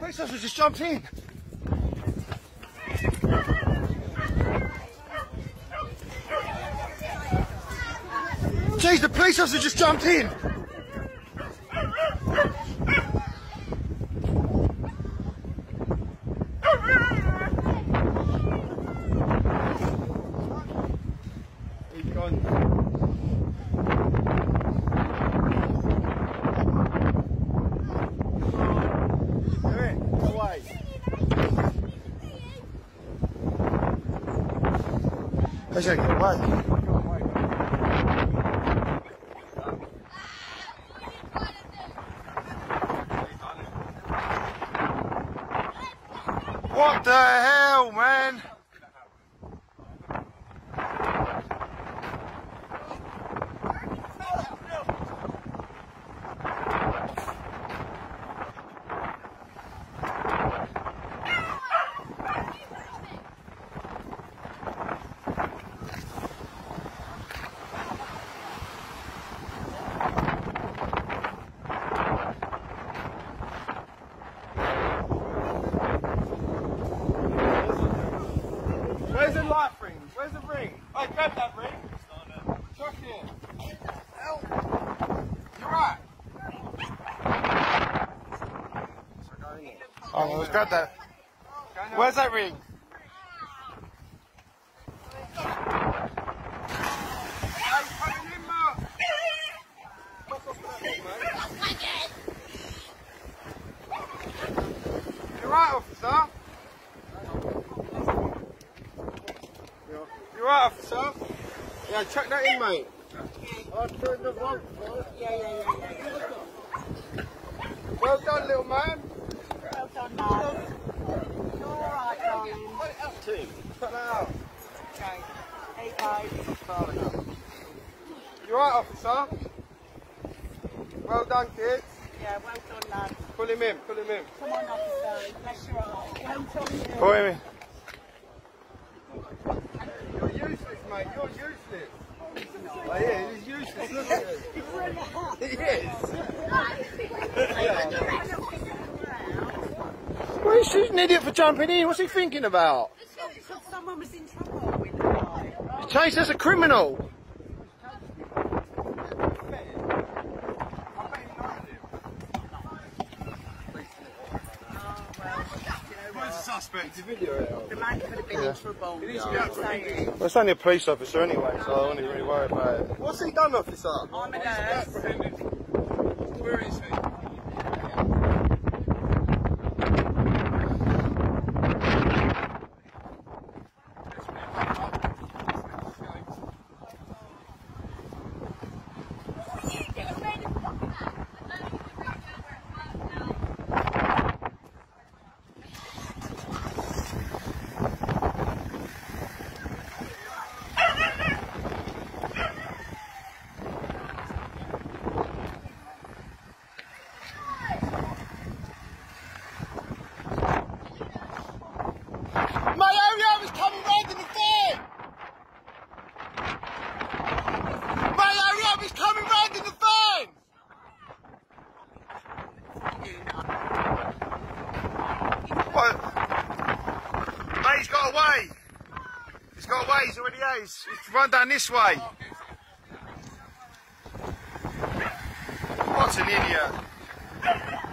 Police officer just jumped in. Jeez, the police officer just jumped in. He's gone. I should get away. What the hell, man? Where's the light ring? Where's the ring? Oh, grab that ring. Chuck it. Help. You're right. Oh, let's grab that. Where's that ring? You're right, officer. You right, officer? Yeah, chuck that in, mate. I'll turn the wrong side. Yeah. Well done, little man. Well done, love. You're alright, darling. Put it up to him. Put that out. Okay. There you go. You right, officer? Well done, kids. Yeah, well done, lad. Pull him in, pull him in. Come on, officer. Bless your heart. Well done, you. Pull him in. You're useless, mate. You're useless. Oh, yeah, he's useless. Look at him. He is. Well, he's an idiot for jumping in. What's he thinking about? Because someone was in trouble with the guy. Chase, that's a criminal. Where's the suspect? The video. The man could have been in trouble. Well, it's only a police officer anyway, so I wouldn't really worry about it. What's he done, officer? I'm a nurse. Where is he? My area was coming round in the van! My area was coming round in the van! What? Mate, he's got away! He's got away, he's already out. He's run down this way. What an idiot.